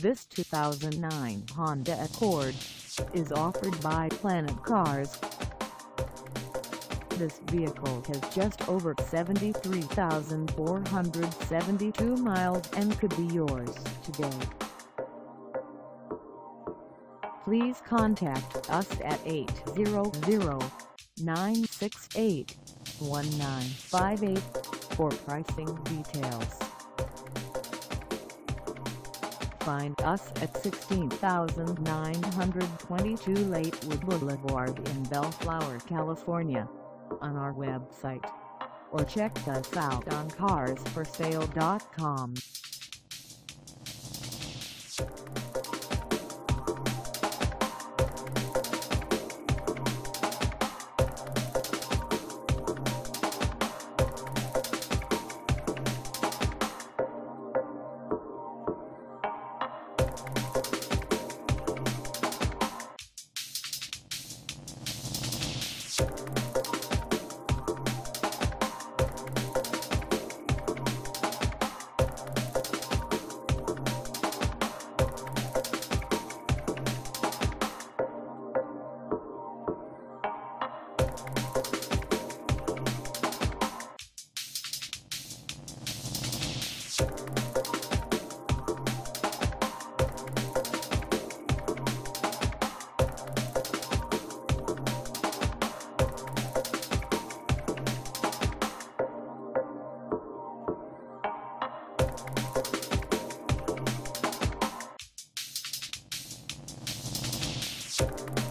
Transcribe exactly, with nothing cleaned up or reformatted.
This two thousand nine Honda Accord is offered by Planet Cars. This vehicle has just over seventy-three thousand four hundred seventy-two miles and could be yours today. Please contact us at eight hundred, nine six eight, one nine five eight for pricing details. Find us at sixteen thousand nine hundred twenty-two Lakewood Boulevard in Bellflower, California, on our website, or check us out on cars for sale dot com. You